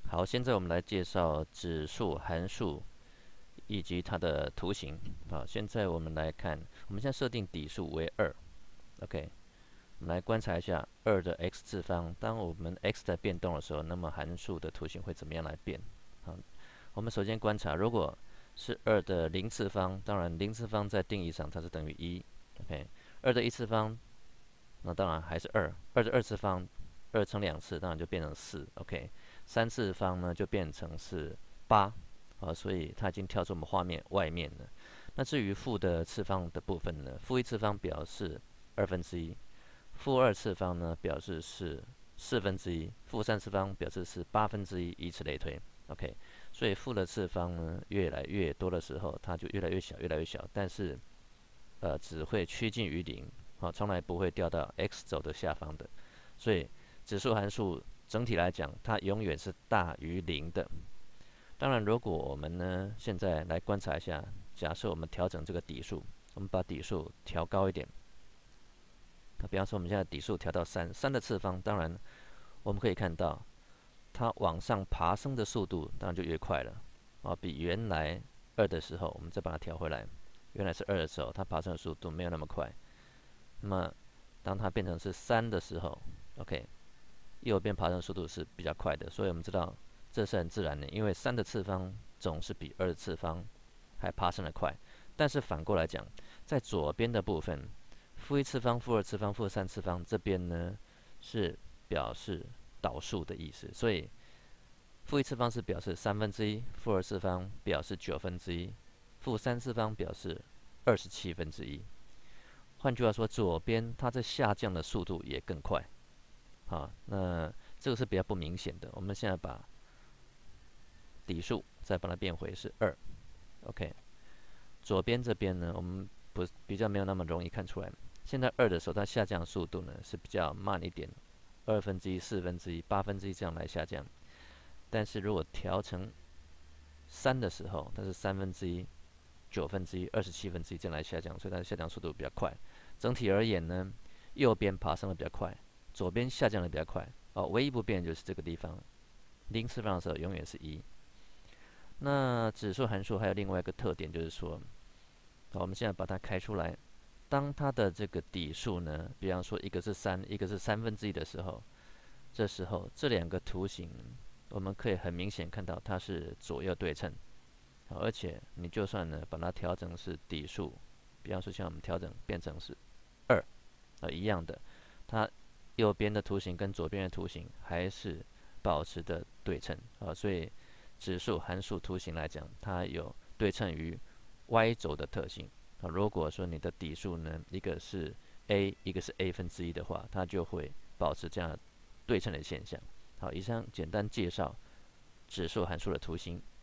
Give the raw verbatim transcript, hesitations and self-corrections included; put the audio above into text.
好，现在我们来介绍指数函数以及它的图形。好，现在我们来看，我们现在设定底数为二 ，OK。我们来观察一下二的 x 次方，当我们 x 在变动的时候，那么函数的图形会怎么样来变？好，我们首先观察，如果是二的零次方，当然零次方在定义上它是等于一 ，OK。二的一次方，那当然还是二。二的二次方，二乘两次，当然就变成四，OK。三次方呢就变成是八，啊，所以它已经跳出我们画面外面了。那至于负的次方的部分呢，负一次方表示二分之一，负二次方呢表示是四分之一，负三次方表示是八分之一，以此类推。OK，所以负的次方呢越来越多的时候，它就越来越小，越来越小，但是呃只会趋近于零，啊，从来不会掉到 x 轴的下方的。所以指数函数整体来讲，它永远是大于零的。当然，如果我们呢现在来观察一下，假设我们调整这个底数，我们把底数调高一点。比方说，我们现在底数调到三，三的次方，当然我们可以看到，它往上爬升的速度当然就越快了，啊，比原来二的时候，我们再把它调回来，原来是二的时候，它爬升的速度没有那么快。那么，当它变成是三的时候 ，OK，右边爬升速度是比较快的，所以我们知道这是很自然的，因为三的次方总是比二的次方还爬升的快。但是反过来讲，在左边的部分，负一次方、负二次方、负三次方这边呢是表示导数的意思，所以负一次方是表示三分之一，负二次方表示九分之一，负三次方表示二十七分之一。换句话说，左边它在下降的速度也更快。好，那这个是比较不明显的。我们现在把底数再把它变回是二 ，OK。左边这边呢，我们不比较没有那么容易看出来。现在二的时候，它下降速度呢是比较慢一点，二分之一、四分之一、八分之一这样来下降。但是如果调成三的时候，它是三分之一、九分之一、二十七分之一这样来下降，所以它的下降速度比较快。整体而言呢，右边爬升的比较快，左边下降的比较快。哦，唯一不变就是这个地方，零次方的时候永远是一。那指数函数还有另外一个特点，就是说，好，我们现在把它开出来。当它的这个底数呢，比方说一个是三，一个是三分之一的时候，这时候这两个图形，我们可以很明显看到它是左右对称。好，而且你就算呢把它调整是底数，比方说像我们调整变成是二，啊一样的，它右边的图形跟左边的图形还是保持的对称啊，所以指数函数图形来讲，它有对称于 y 轴的特性啊。如果说你的底数呢，一个是 a，一个是 a 分之一的话，它就会保持这样对称的现象。好，以上简单介绍指数函数的图形。